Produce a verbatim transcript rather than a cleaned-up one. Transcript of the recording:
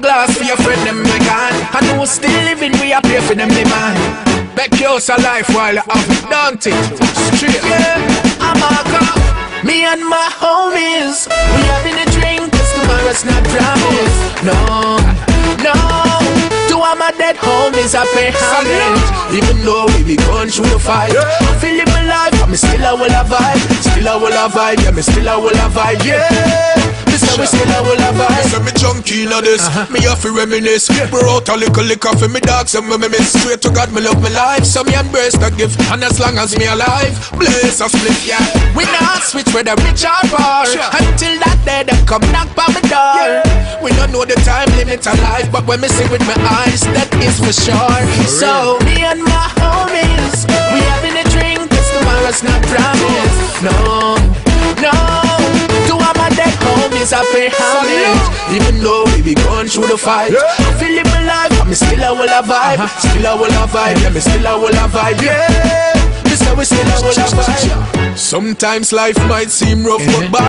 glass for your friend them we gone. I know still living, we are pay for them the man. Back yours a life while you have it, don't it? Straight, yeah, I'm a cop. Me and my homies, we having a drink, cause tomorrow's not promised. No, no. To all my dead homies, I pay homage. Even though we be going through the fight, I'm feeling my life, but me still I will have vibe. Still I will have vibe, yeah, me still I will have vibe, yeah. So we still a will have vibe. So me junkie in this, uh-huh. Me have to reminisce. Brought out a little liquor for me dogs and me miss. Straight to God, me love my life. So me embrace the gift, and as long as me alive, blaze a split, yeah. We not switch whether rich or poor, sure. Until that day they come knock on my door, yeah. We don't know the time limit of life, but when me see with my eyes, that is for sure. For so me and my homies, we having a drink, cause tomorrow's not promised. No, no. To all my dead homies, I pay homage. Even though we be going through the fight, yeah. I'm feeling my life, but me still I will have vibe. Uh-huh. Still I will have vibe, yeah, me still I will have vibe, yeah. Me still, we still I will have vibe. Sometimes life might seem rough, mm-hmm. but